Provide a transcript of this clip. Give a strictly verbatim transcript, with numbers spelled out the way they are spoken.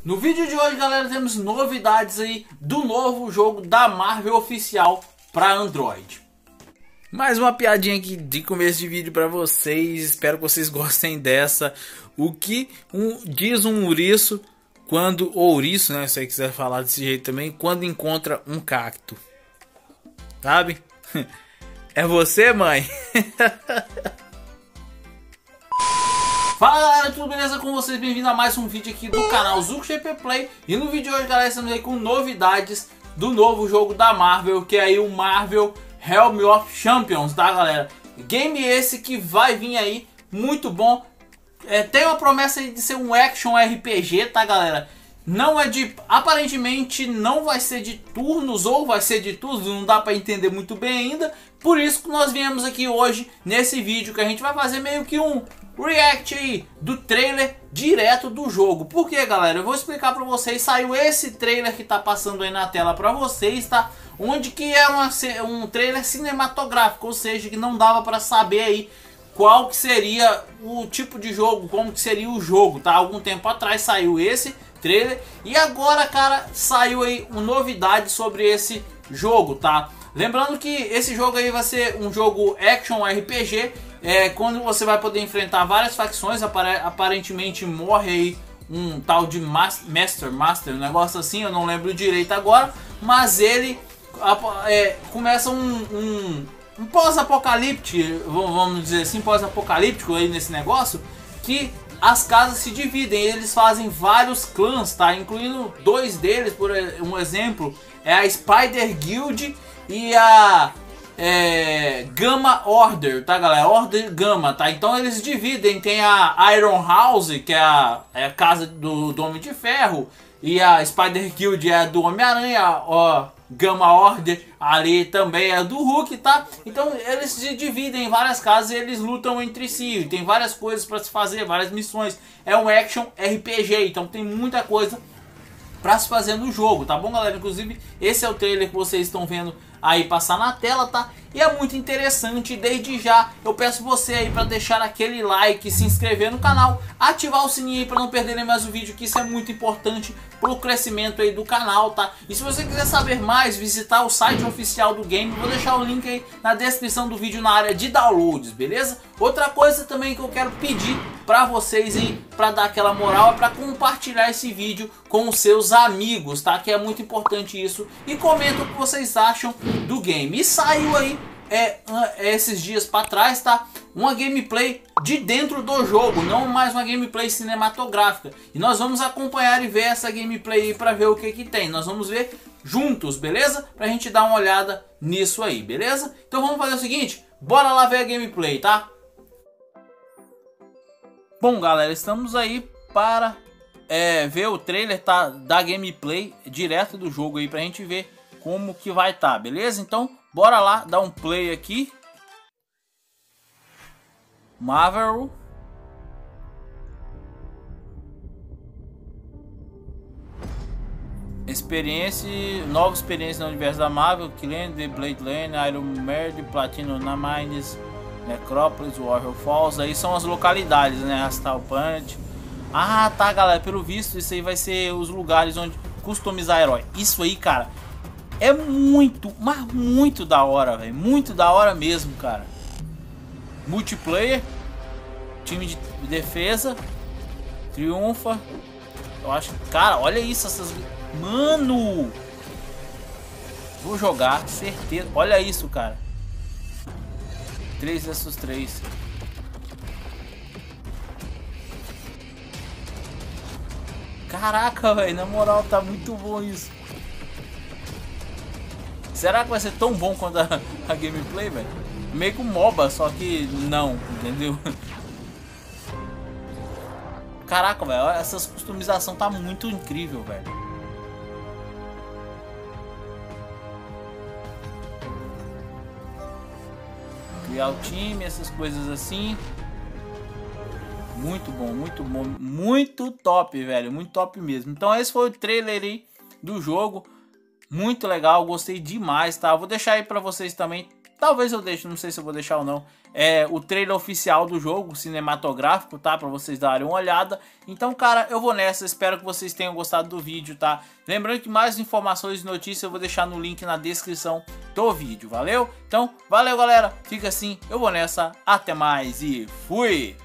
No vídeo de hoje, galera, temos novidades aí do novo jogo da Marvel oficial para Android. Mais uma piadinha aqui de começo de vídeo para vocês, espero que vocês gostem dessa. O que um, diz um ouriço quando, ou ouriço, né, se você quiser falar desse jeito também, quando encontra um cacto? Sabe? É você, mãe? Fala, galera, tudo beleza com vocês? Bem-vindo a mais um vídeo aqui do canal ZucoGP Play. E no vídeo de hoje, galera, estamos aí com novidades do novo jogo da Marvel, que é aí o Marvel Realm of Champions, tá, galera? Game esse que vai vir aí, muito bom. É, tem uma promessa aí de ser um action R P G, tá, galera? Não é de... Aparentemente não vai ser de turnos ou vai ser de turnos, não dá pra entender muito bem ainda. Por isso que nós viemos aqui hoje nesse vídeo, que a gente vai fazer meio que um react aí do trailer direto do jogo. Por que, galera? Eu vou explicar pra vocês. Saiu esse trailer que tá passando aí na tela pra vocês, tá? Onde que é uma, um trailer cinematográfico, ou seja, que não dava pra saber aí qual que seria o tipo de jogo, como que seria o jogo, tá? Algum tempo atrás saiu esse trailer e agora, cara, saiu aí uma novidade sobre esse jogo, tá? Lembrando que esse jogo aí vai ser um jogo action R P G, é, quando você vai poder enfrentar várias facções. Aparentemente morre aí um tal de Master, Master, um negócio assim, eu não lembro direito agora, mas ele é, começa um, um, um pós-apocalíptico, vamos dizer assim, pós-apocalíptico aí nesse negócio, que as casas se dividem, eles fazem vários clãs, tá? Incluindo dois deles, por um exemplo, é a Spider Guild e a é, Gamma Order, tá, galera? Order Gamma, tá? Então eles dividem, tem a Iron House, que é a, é a casa do, do Homem de Ferro, e a Spider Guild é a do Homem-Aranha, ó, Gamma Order ali também é do Hulk, tá? Então eles se dividem em várias casas e eles lutam entre si. Tem várias coisas para se fazer, várias missões. É um action R P G, então tem muita coisa para se fazer no jogo, tá bom, galera? Inclusive esse é o trailer que vocês estão vendo aí passar na tela, tá? E é muito interessante. Desde já eu peço você aí para deixar aquele like, se inscrever no canal, ativar o sininho aí para não perderem mais o vídeo, que isso é muito importante pro crescimento aí do canal, tá? E se você quiser saber mais, visitar o site oficial do game, vou deixar o link aí na descrição do vídeo na área de downloads, beleza? Outra coisa também que eu quero pedir para vocês aí, para dar aquela moral, é para compartilhar esse vídeo com os seus amigos, tá? Que é muito importante isso. E comenta o que vocês acham do game. E saiu aí é, esses dias para trás, tá? Uma gameplay de dentro do jogo, não mais uma gameplay cinematográfica. E nós vamos acompanhar e ver essa gameplay aí para ver o que que tem. Nós vamos ver juntos, beleza? Pra gente dar uma olhada nisso aí, beleza? Então vamos fazer o seguinte, bora lá ver a gameplay, tá? Bom, galera, estamos aí para é, ver o trailer, tá, da gameplay direto do jogo aí pra gente ver como que vai tá, beleza? Então bora lá, dar um play aqui. Marvel. Experiência, nova experiência no universo da Marvel, Killing, The Blade Lane, Iron Man, Platinum na Mines, Necrópolis, Warrior Falls. Aí são as localidades, né? Astral Planet. Ah, tá, galera, pelo visto isso aí vai ser os lugares onde customizar herói. Isso aí, cara, é muito, mas muito da hora, velho. Muito da hora mesmo, cara. Multiplayer, time de defesa, triunfa. Eu acho, cara, olha isso, essas, mano. Vou jogar, certeza. Olha isso, cara. três versus três. Caraca, velho, na moral tá muito bom isso. Será que vai ser tão bom quanto a, a gameplay, velho? Meio que um MOBA, só que não, entendeu? Caraca, velho, essa customização tá muito incrível, velho. Criar o time, essas coisas assim. Muito bom, muito bom, muito top, velho, muito top mesmo. Então esse foi o trailer aí do jogo. Muito legal, gostei demais, tá? Vou deixar aí pra vocês também talvez eu deixe, não sei se eu vou deixar ou não, é, o trailer oficial do jogo, cinematográfico, tá? Pra vocês darem uma olhada. Então, cara, eu vou nessa, espero que vocês tenham gostado do vídeo, tá? Lembrando que mais informações e notícias eu vou deixar no link na descrição do vídeo, valeu? Então, valeu galera, fica assim, eu vou nessa, até mais e fui!